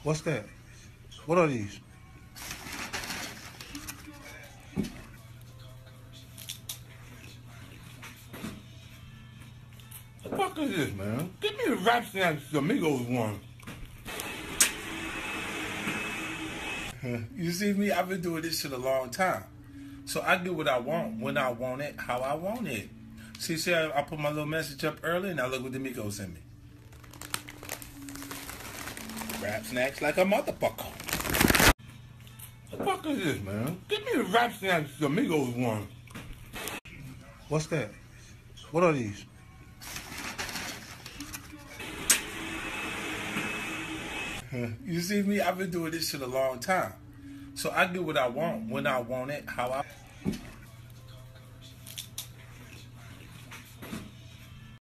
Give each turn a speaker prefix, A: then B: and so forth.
A: What's that? What are these? What the fuck is this, man? Give me the Rap Snacks Amigos one. You see me? I've been doing this shit a long time. So I get what I want, when I want it, how I want it. See, I put my little message up early, and now look what the Migos sent me. Rap Snacks like a motherfucker. What the fuck is this, man? Give me the Rap Snacks Amigos one. What's that? What are these? You see me? I've been doing this shit a long time. So I get what I want, when I want it, how I